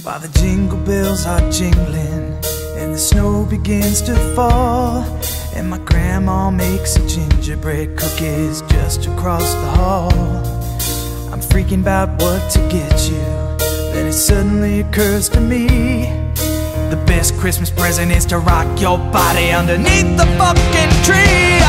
While the jingle bells are jingling and the snow begins to fall, and my grandma makes gingerbread cookies just across the hall. I'm freaking about what to get you, then it suddenly occurs to me, the best Christmas present is to rock your body underneath the fucking tree.